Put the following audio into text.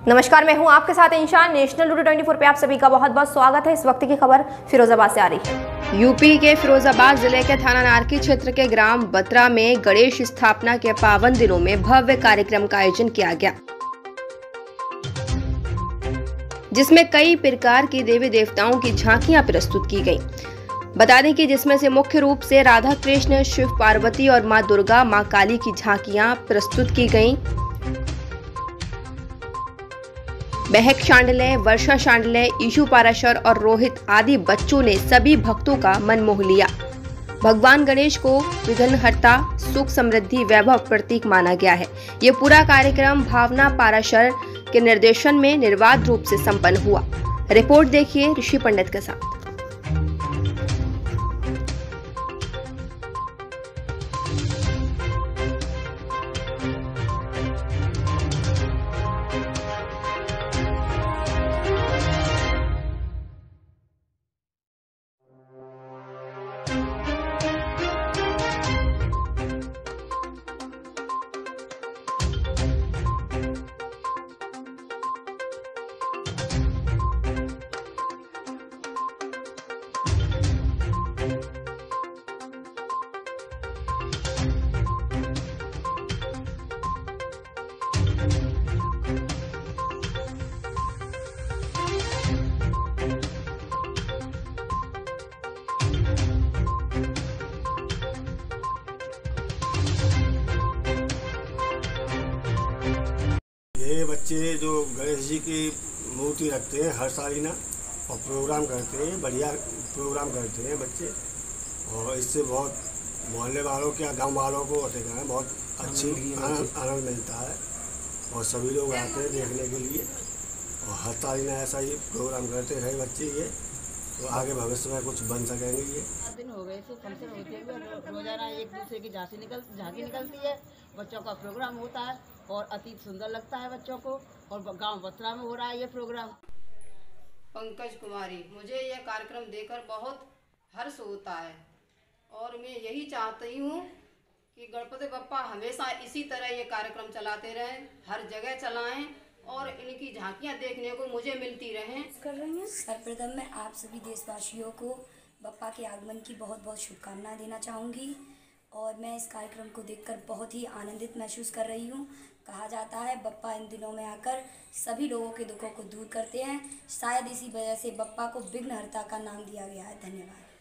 नमस्कार, मैं हूं आपके साथ इंशान। नेशनल लूडो 24 पे आप सभी का बहुत बहुत स्वागत है। इस वक्त की खबर फिरोजाबाद से आ रही है। यूपी के फिरोजाबाद जिले के थाना नारकी क्षेत्र के ग्राम बत्रा में गणेश स्थापना के पावन दिनों में भव्य कार्यक्रम का आयोजन किया गया, जिसमें कई प्रकार की देवी देवताओं की झांकियां प्रस्तुत की गयी। बता दें कि जिसमें से मुख्य रूप से राधा कृष्ण, शिव पार्वती और मां दुर्गा, मां काली की झांकियां प्रस्तुत की गयी। महक शांडले, वर्षा शांडले, ईशु पाराशर और रोहित आदि बच्चों ने सभी भक्तों का मन मोह लिया। भगवान गणेश को विघ्नहर्ता, सुख, समृद्धि, वैभव प्रतीक माना गया है। ये पूरा कार्यक्रम भावना पाराशर के निर्देशन में निर्बाध रूप से संपन्न हुआ। रिपोर्ट देखिए ऋषि पंडित के साथ। ये बच्चे जो गणेश जी की मूर्ति रखते हैं हर साल ही ना, और प्रोग्राम करते हैं, बढ़िया प्रोग्राम करते हैं बच्चे। और इससे बहुत मोहल्ले वालों के, गांव वालों को बहुत अच्छी आनंद मिलता है। और सभी लोग आते हैं देखने के लिए। और हर साल ही ना ऐसा ही प्रोग्राम करते रहे बच्चे, ये तो आगे भविष्य में कुछ बन सकेंगे। ये 7 दिन हो गए तो फंक्शन होते हुए रोजाना एक दूसरे की झांकी निकलती है, बच्चों का प्रोग्राम होता है और अति सुंदर लगता है बच्चों को। और गांव बत्रा में हो रहा है ये प्रोग्राम। पंकज कुमारी, मुझे यह कार्यक्रम देखकर बहुत हर्ष होता है और मैं यही चाहती हूँ कि गणपति बप्पा हमेशा इसी तरह ये कार्यक्रम चलाते रहें, हर जगह चलाएं और इनकी झांकियाँ देखने को मुझे मिलती रहें। सर्वप्रथम मैं आप सभी देशवासियों को बप्पा के आगमन की बहुत बहुत शुभकामनाएं देना चाहूँगी। और मैं इस कार्यक्रम को देखकर बहुत ही आनंदित महसूस कर रही हूँ। कहा जाता है बप्पा इन दिनों में आकर सभी लोगों के दुखों को दूर करते हैं। शायद इसी वजह से बप्पा को विघ्नहर्ता का नाम दिया गया है। धन्यवाद।